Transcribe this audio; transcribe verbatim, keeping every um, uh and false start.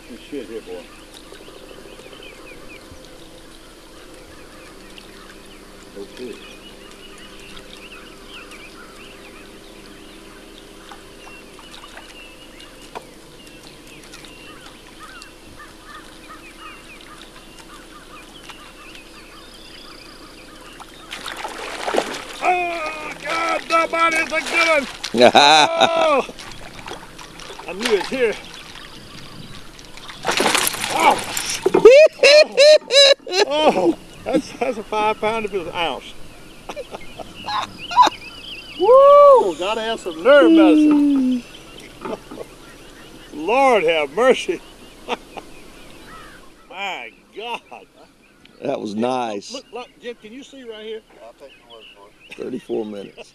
Good shit here, boy. No fish. Oh, God, that is a good one. Oh, I knew it here. Oh, oh, oh that's, that's a five pounder if it was an ounce. Woo, gotta have some nerve medicine. Lord have mercy. My God. That was nice. Look, look, Jim, can you see right here? I'll take your word for it. thirty-four minutes.